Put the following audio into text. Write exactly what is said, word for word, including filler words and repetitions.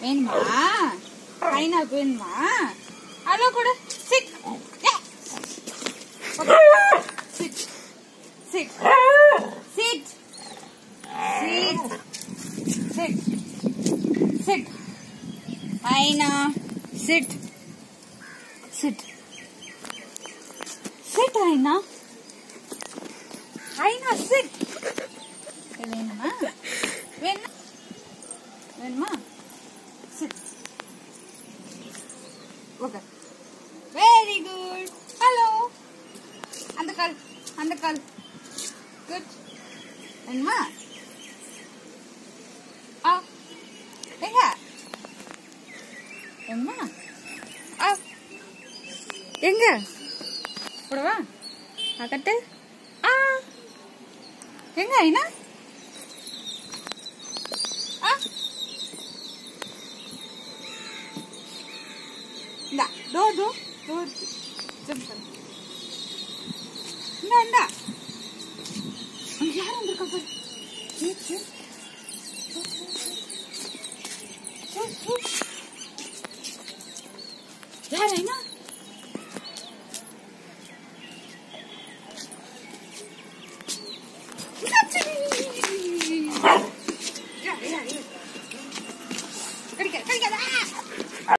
வேணுமா? ஐனா வேணுமா? ஹலோ கூட சிட் சிட் சிட் சிட் சிட் சிட் சிட் ஐனா சிட் சிட் சிட் ஐனா ஐனா சிட் வேணுமா? வேணுமா? வேணுமா? சிட் ஓகே வெரி குட். ஹலோ அந்த கால் அந்த கால் குட். வேணுமா? ஆ எங்க வேணுமா? ஆ எங்க போடவா? கட்டு. ஆ எங்க ஐனா? ஆ இந்த தோ தோ தோ ஜம்ப் பண்ணு. இந்த இந்த யார் வந்திருக்கா பாரு.